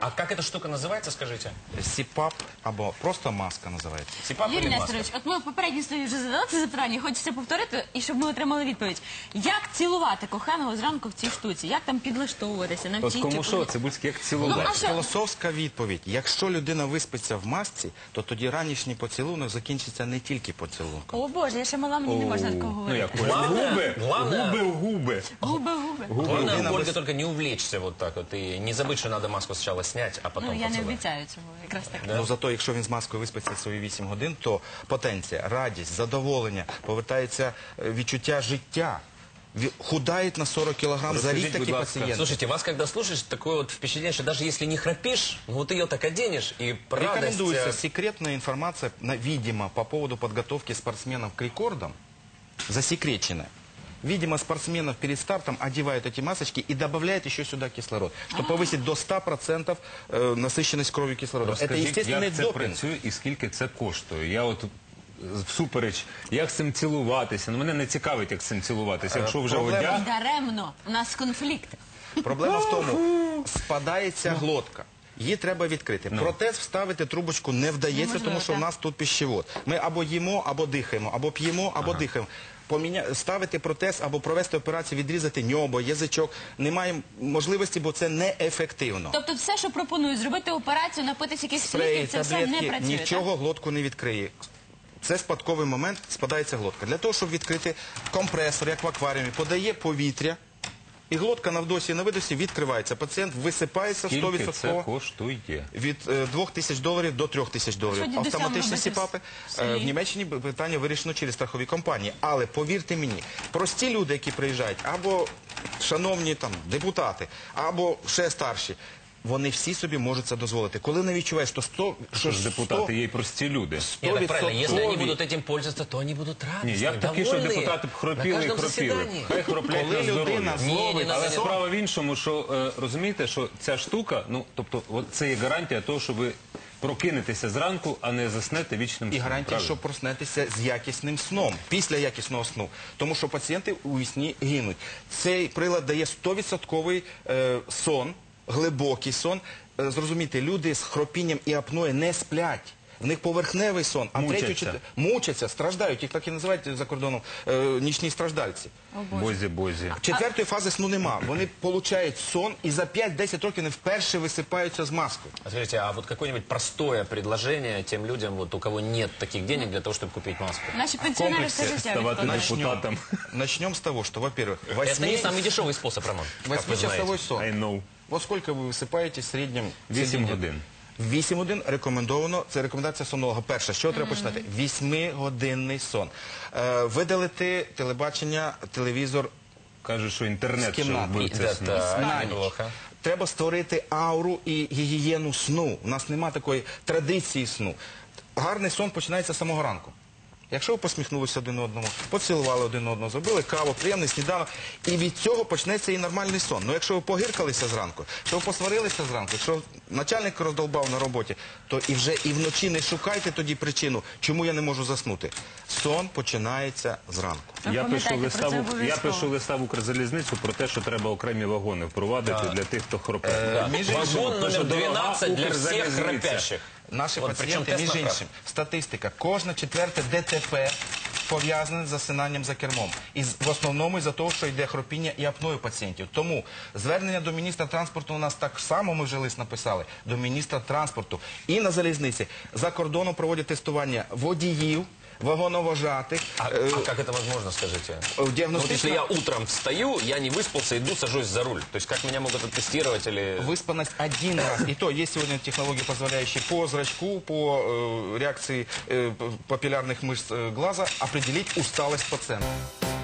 А как эта штука называется, скажите? СІПАП або просто маска називається. СИПАП Юрій или маска? Несторович, от ми в попередній студії вже задали це запитання, хочеться повторити, і щоб ми отримали відповідь. Як цілувати коханого зранку в цій штуці? Як там підлаштовуватися? От Навчіть кому чи що, Цибульський, як Ну, цілувати? а що? Філософська відповідь. Якщо людина виспиться в масці, то тоді ранішній поцілунок закінчиться не тільки поцілунком. О Боже, я ще мала, мені не можна такого Ну говорити. як, Главное- губи в губи. Губи. Главное, Людина Ольга, без- только не увлечься вот так вот и не забыть, что надо маску сначала снять, а потом Ну, я не поцеловать. обіцяю цього, якраз так. Ну, зато, якщо він з маскою виспиться свої 8 годин, то потенція, радість, задоволення, повертається відчуття життя. Худает на 40 килограмм за рік Розкажіть, такі будь ласка. пацієнти. Слушайте, вас когда слушаешь, такое вот впечатление, что даже если не храпишь, ну вот ее так оденешь, и радость... Рекомендуется секретная информация, видимо, по поводу подготовки спортсменов к рекордам, засекреченная. Видимо, спортсменов перед стартом одевают эти масочки и добавляют еще сюда кислород, чтобы повысить до 100% насыщенность кровью кислородом. Это Розкажіть, естественный як це допинг. працює і скільки це коштує? Я от всупереч, як з цим цілуватися? Ну, мене не цікавить, як з цим цілуватися. Якщо вже проблема- одяг... Даремно, у нас конфлікт. Проблема в тому, спадається глотка. Її треба відкрити. Протез вставити трубочку не вдається, Неможливо, тому що в так. нас тут пищевод. Ми або їмо, або дихаємо, або п'ємо, або дихаємо. Ставити протез або провести операцію, відрізати ньобо, язичок. Немає можливості, бо це неефективно. Тобто все, що пропонують, зробити операцію, напитися якихось Спреї, ліків, це все не таблетки, працює, нічого глотку не відкриє. Це спадковий момент, спадається глотка. Для того, щоб відкрити компресор, як в акваріумі, подає повітря, і глотка на вдосі і на видосі відкривається. Пацієнт висипається Скільки це 100%. коштує? Від $2000 до $3000. Що дідусям Автоматичні робити сіпапи. в селі? В Німеччині питання вирішено через страхові компанії. Але повірте мені, прості люди, які приїжджають, або шановні там депутати, або ще старші, вони всі собі можуть це дозволити. Коли не відчуваєш, то Що ж депутати, є й прості люди. Нет, так правильно, если они 100%. будут этим пользоваться, то они будут Ні, радостны, я б такий, що довольные депутати б на хропіли і каждом хропіли. заседании. Хай хроплять Коли на здоров'я. людина Ні, зловить не Але надо. справа в іншому, що розумієте, що ця штука, ну, тобто, от це є гарантія того, що ви прокинетеся зранку, а не заснете вічним і сном. гарантія, Правильно? що проснетеся з якісним сном, після якісного сну. Тому що пацієнти у вісні гинуть. Цей прилад дає 100% сон, глибокий сон. Зрозумійте, люди з хропінням і апноє не сплять. В них поверхневий сон, а Мучаться. мучаться, страждають. Їх так і називають за кордоном нічні страждальці. Бозі. Четвертої фази сну нема. Вони получають сон і за 5-10 років вони вперше висипаються з маскою. А скажите, а вот какое-нибудь простое предложение тем людям, вот у кого нет таких денег для того, чтобы купить маску? Наші пенсіонери все життя ставати відкладають. депутатом. Начнем с того, что, во-первых, Это не самый дешевый способ, Роман. как вы знаете. восьмичасовой сон. I know. Вот сколько вы висипаєте в середньому? 8 годин. 8 годин рекомендовано, це рекомендація сонолога. Перше, що треба починати? 8-годинний сон. Видалити телебачення, телевізор Кажуть, що інтернет, З що кімнати. вбив це сну. Это на ніч. неплохо. Треба створити ауру і гігієну сну. У нас немає такої традиції сну. Гарний сон починається з самого ранку. Якщо ви посміхнулися один одному, поцілували один одного, зробили каву, приємний сніданок, і від цього почнеться і нормальний сон. Ну якщо ви погиркалися зранку, якщо ви посварилися зранку, якщо начальник роздолбав на роботі, то і вже і вночі не шукайте тоді причину, чому я не можу заснути. Сон починається зранку. Я пишу, Пам'ятайте про це я обов'язково. пишу листа в Укрзалізницю про те, що треба окремі вагони впровадити для тих, хто хропе. Да. Між іншим, Вагон то, номер що дорога 12 для всех Укрзалізниця. храпящих. Наші Вот, причем пацієнти, тест між на прав. іншим, статистика, кожне четверте ДТП пов'язане з засинанням за кермом. І в основному із-за того, що йде хропіння і апною пацієнтів. Тому звернення до міністра транспорту у нас так само, ми вже лист написали, до міністра транспорту. І на залізниці за кордоном проводять тестування водіїв, вагоновожатих, А как это возможно, скажите? Ну, вот діагностична... если я утром встаю, я не выспался, иду, сажусь за руль. То есть как меня могут оттестировать или... Выспанность один раз. И то, есть сегодня технологии, позволяющие по зрачку, по реакции папиллярных мышц глаза определить усталость пациента.